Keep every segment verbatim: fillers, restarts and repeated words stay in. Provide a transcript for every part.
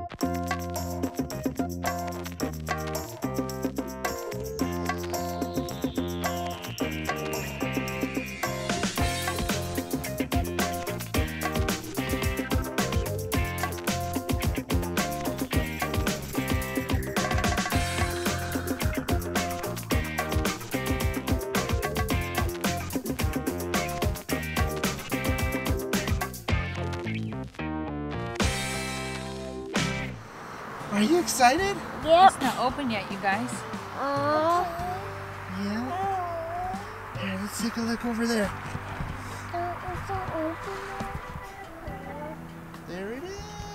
Are you excited? Yep. It's not open yet, you guys. Uh, yeah. Here, let's take a look over there. Uh, it's not open. There it is.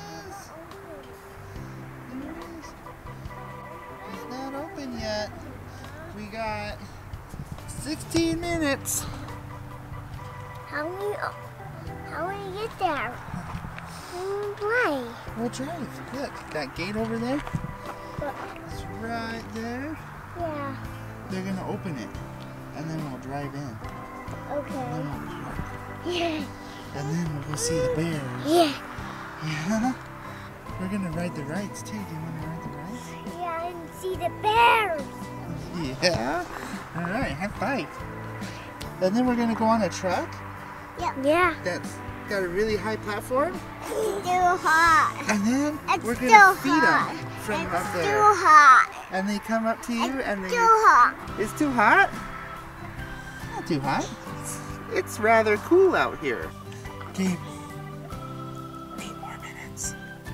There it is. It's not open yet. We got sixteen minutes. How will you, how will you get there? Why? We'll drive. Look, that gate over there. What? It's right there. Yeah. They're gonna open it, and then we'll drive in. Okay. And then we'll drive. Yeah. And then we'll go see the bears. Yeah. Yeah. We're gonna ride the rides too. Do you want to ride the rides? Yeah, and see the bears. Yeah. All right. High five. And then we're gonna go on a truck. Yeah. Yeah. That's got a really high platform. It's too hot. And then It's we're still gonna feed hot. them from It's up too there. hot. And they come up to you, It's and they. too hot. It's too hot. Not too hot. It's, it's rather cool out here. Okay. Eight more minutes.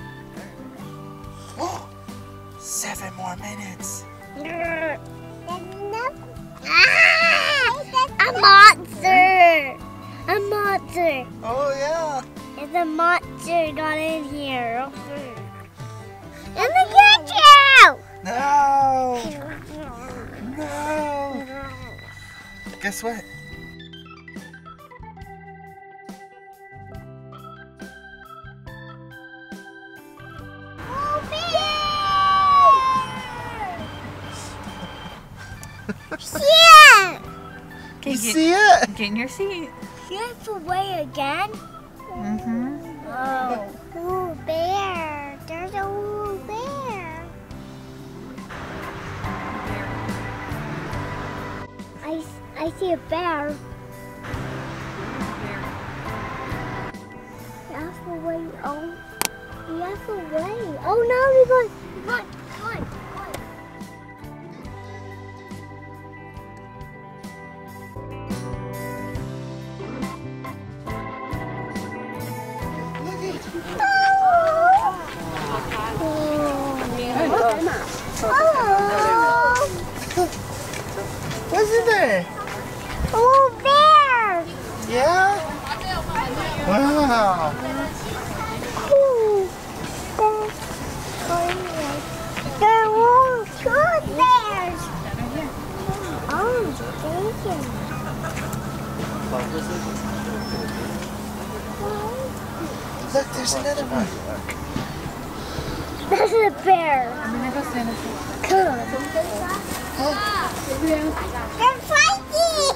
Oh, seven more minutes. A monster! A monster! Oh yeah. It's a monster got in here. And the ketchup! No. No. Guess what? Yeah! Okay, You get, see it? get in your seat. Here's away again. Mm-hmm. Oh. Ooh, bear. There's a ooh bear. I, I see a bear. He has to wait. Oh, he has to wait. Oh no, we're going. Come on, come on, come on. Oh. What's in there? Oh, bear! Yeah? Wow. Ooh. There were two bears. Oh, thank you. Look, there's another one. That's a bear. I'm gonna go stand up. Come. Huh? They're fighting.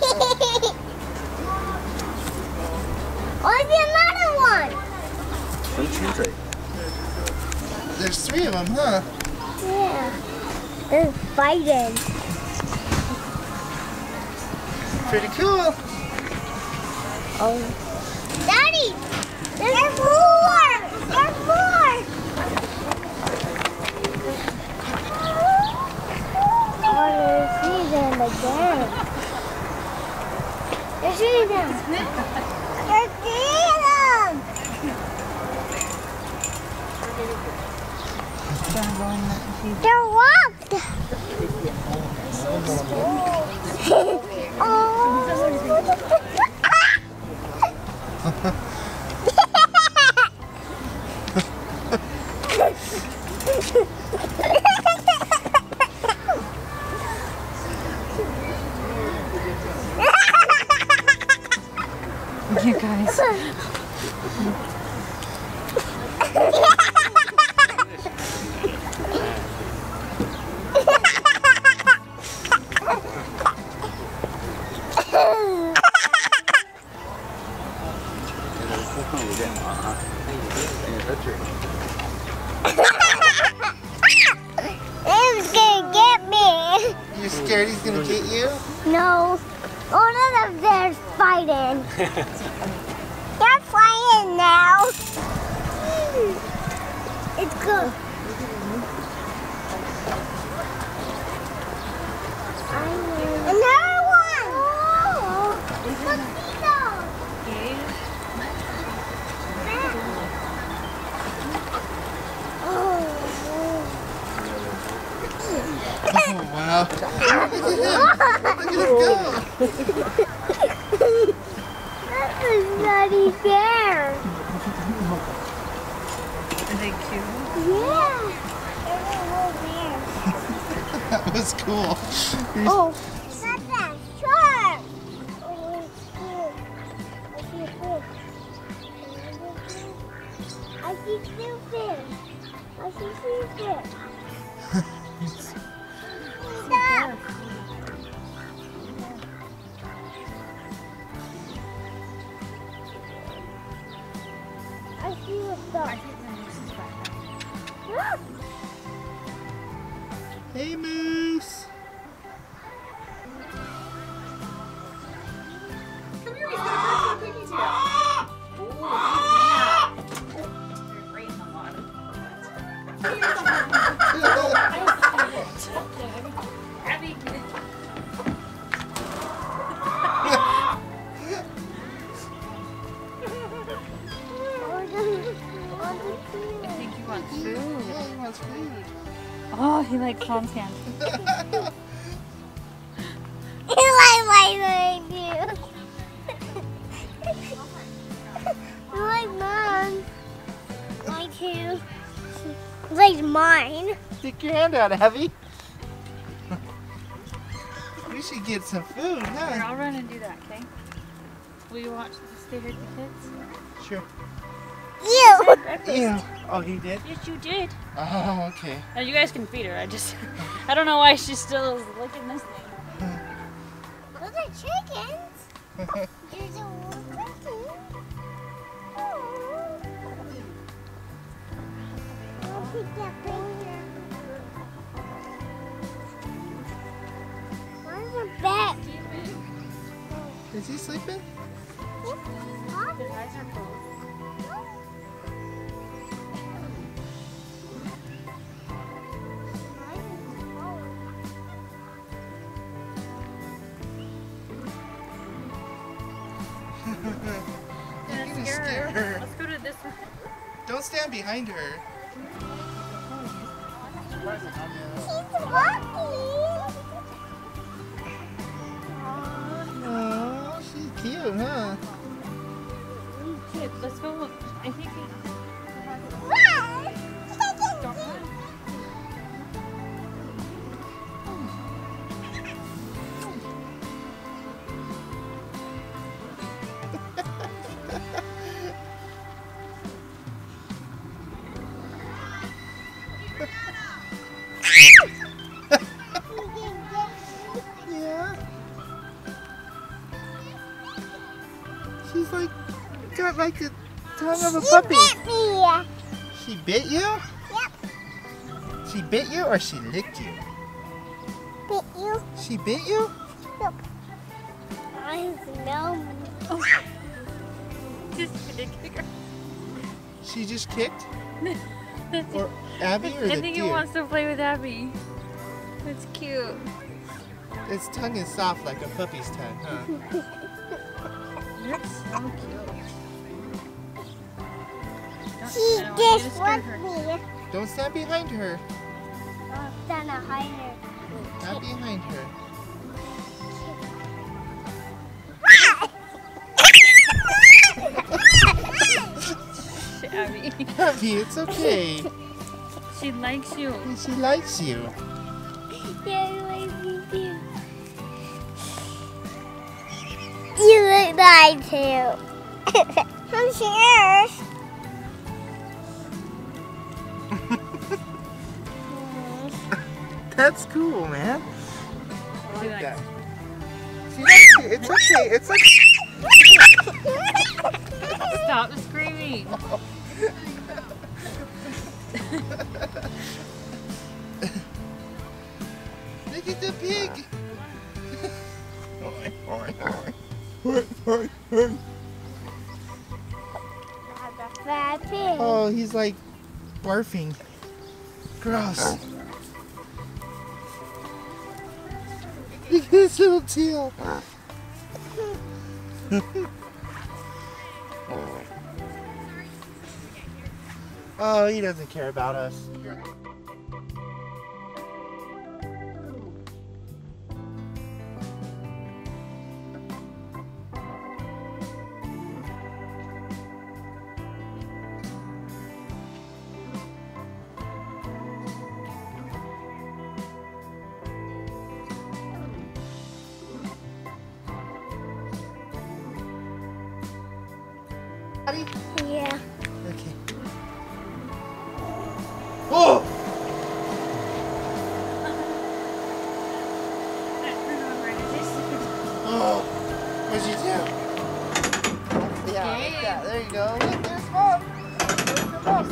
Oh, there's another one. There's three of them, huh? Yeah. They're fighting. Pretty cool. Oh. Daddy, there's more. There's more. Oh, they're seeing them again. They're seeing them. They're seeing them. They're locked. Oh. You guys. Ha ha ha! scared he's gonna get you? No. One of them there's fighting. They're fighting now. It's good. Another one. Oh, mosquito. Oh, wow. Look at him go. That's a nutty bear. Are they cute? Yeah. There's a little bear. That was cool. Oh. That's that shark. Oh, it's cute. I see a fish. I see two fish. I see two fish. Stop. I see a dog. Look. Hey, Moose. Come here, he's gonna bring the cookie to you. Oh, you're great in the water. Abby. I think he wants food. Yeah, he wants food. Oh, he likes Mom's hand. You like my baby. You like mine. Mine too. Like mine. Stick your hand out, Abby. We should get some food, Here, huh? I'll run and do that, okay? Will you watch the Stay Here with the Kids? Sure. You. Ew. Oh, he did? Yes, you did. Oh, okay. Now you guys can feed her. I just, I don't know why she still is licking this thing. Those are chickens. There's a little chicken. Oh. I'll pick that finger. Where's the bat? Is he sleeping? His eyes are closed. You're gonna Scare scare her. Let's go to this one. Don't stand behind her. She's walking. Oh, she's cute, huh? Kid, let's go look. I think we... Run. Don't run. Yeah. She's like, got like the tongue of a She puppy. bit me. She bit you? Yep. She bit you or she licked you? Bit you. She bit you? I smell. Just kidding. She just kicked? Or Abby or the I think he deer? wants to play with Abby. It's cute. Its tongue is soft like a puppy's tongue, huh? You're so cute. Don't- She I don't want you to just scare wants her. me. Don't stand behind her. I'm gonna hide her. Not behind her. Abby. Abby, it's okay. She likes you. She likes you. Yeah, you like me too. You look nice too. I'm sure. That's cool, man. I She like likes that. She likes you. It's okay. It's like. Stop screaming. Look at the pig. Fat pig. Oh, he's like barfing. Gross. Look at his little tail. Oh, he doesn't care about us. Yeah. Okay. Oh! Oh! What'd you do? Yeah, like that. There you go. Look, there's Mom. There's your Mom.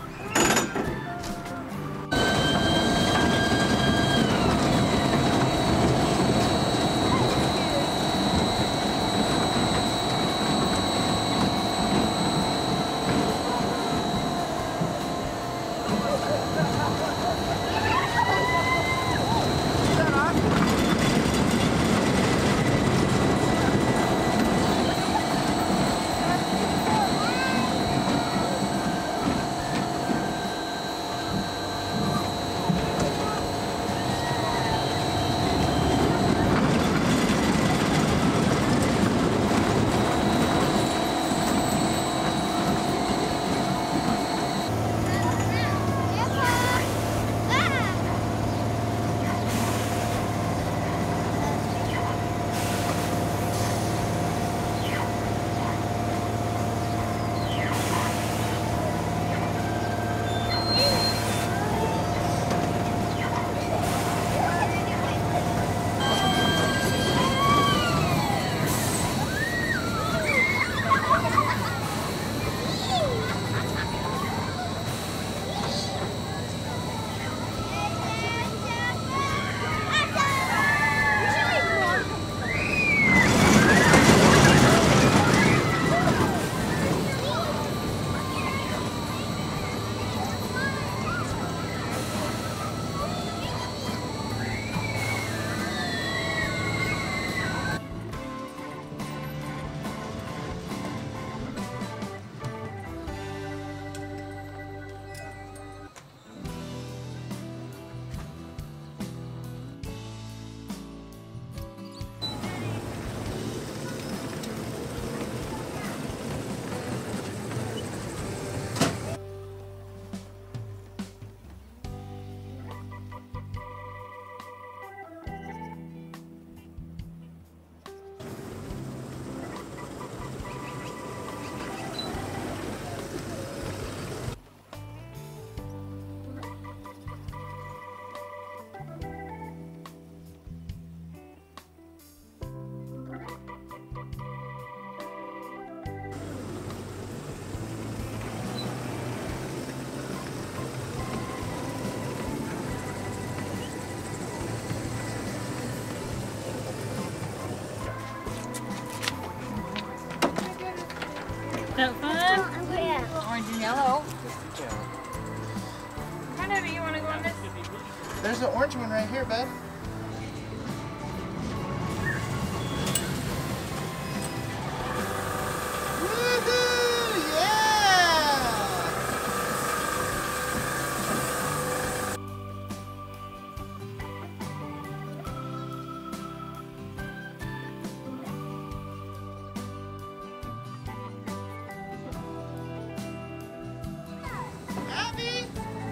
That fun? Yeah. Orange and yellow. Kind of, you want to go on this? There's an orange one right here, bud. Woohoo! Yeah! Abby!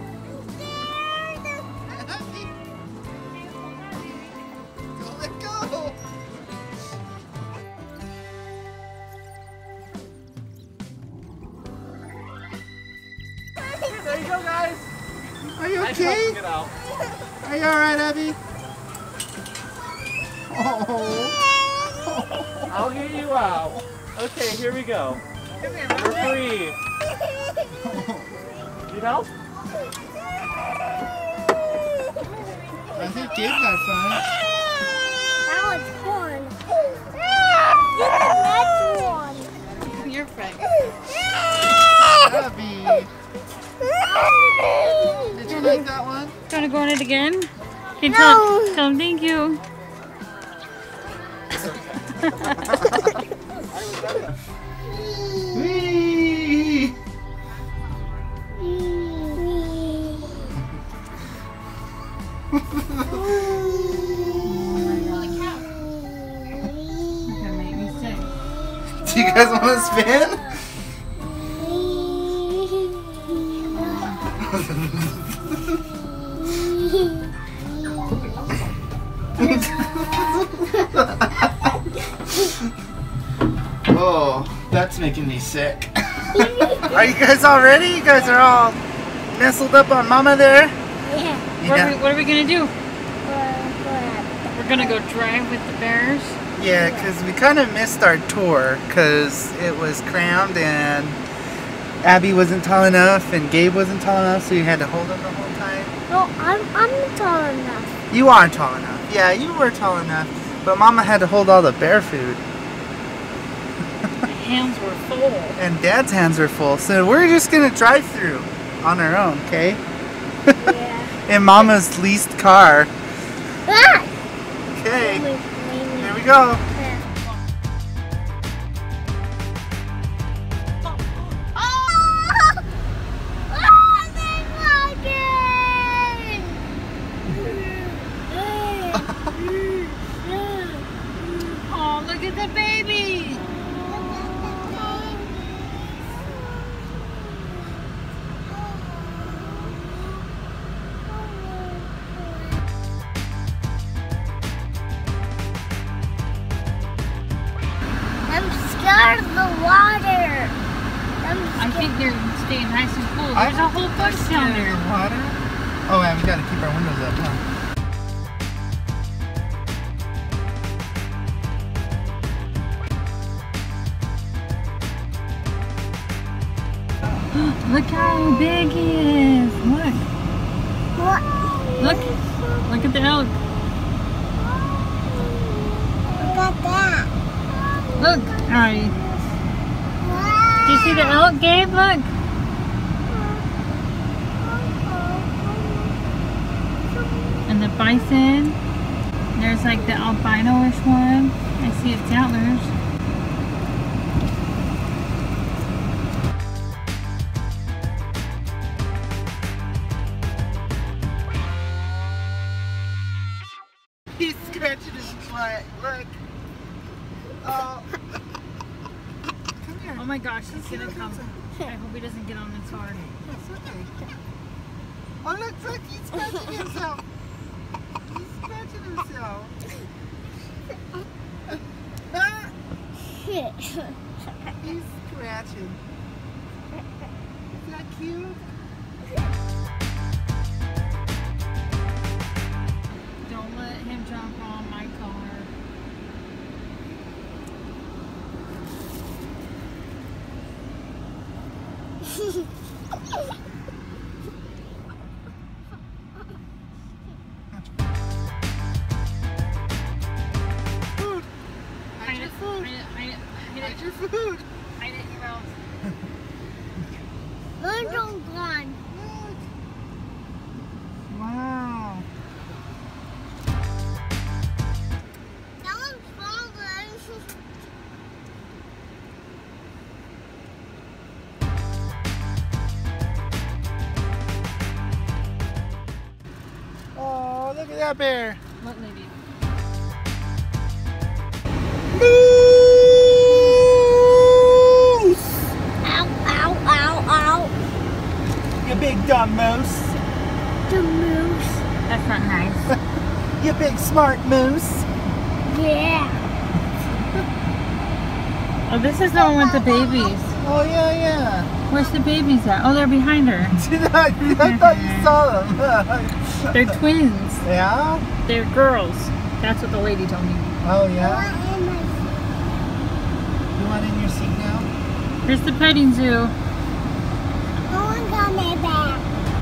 Abby! Go, let go! There you go, guys. Are you Nice helping okay? it out. Are you alright, Abby? Oh. I'll get you out. Okay, here we go. Come here, You're free. Need help? I think Gabe got fun. That was fun. Did you like that one? You want to go on it again? Okay, No. tell, tell him thank you. Whee! Do you guys want to spin? Oh, that's making me sick. Are you guys all ready? You guys are all nestled up on Mama there? Yeah. What, are we, what are we gonna do? What? We're gonna go drive with the bears. Yeah, because we kind of missed our tour because it was crammed and Abby wasn't tall enough and Gabe wasn't tall enough, so you had to hold them the whole time. No, I'm I'm tall enough. You are tall enough. Yeah, you were tall enough, but Mama had to hold all the bear food. My hands were full. And Dad's hands are full, so we're just gonna drive through on our own, okay? Yeah. In Mama's leased car. Ah! Okay, Wait, wait, wait. here we go. Oh! Oh, they're walking! Oh, look at the baby. I'm scared of the water. I'm I scared. think they're staying nice and cool. There's a whole bunch down there. Water? Oh, yeah, we gotta keep our windows up, huh? Look how big he is. Look. What? Look. Look at the elk. Look at that. Look. Alright. Do you see the elk, Gabe? Look. And the bison. There's like the albino-ish one. I see its antlers. He's scratching his butt. Look. Oh. Come here. Oh my gosh, he's gonna come. I hope he doesn't get on this hard. It's okay. Oh, look, look, he's scratching himself. He's scratching himself. Ah, he's scratching. Is that cute? Don't let him jump on my car. Food. Hide Hide it, your food. hide it, hide it, hide Hide it, your food. hide it in your mouth. Birds are gone. Look. Wow. That one's falling. Oh, look at that bear. What lady? Moose! Ow, ow, ow, ow. You big dumb moose. The moose. That's not nice. You big smart moose. Yeah. Oh, this is the one with the babies. Oh, yeah, yeah. Where's the babies at? Oh, they're behind her. I thought you saw them. They're twins. Yeah? They're girls. That's what the lady told me. Oh, yeah? What am I? You want in your seat now? Here's the petting zoo. No one got my back.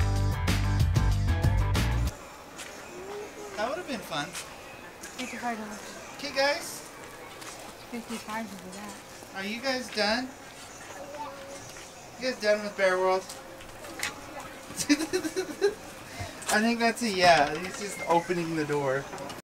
That would have been fun. fifty-five dollars. Okay, guys. fifty-five for that. Are you guys done? You guys done with Bear World? I think that's a yeah. He's just opening the door.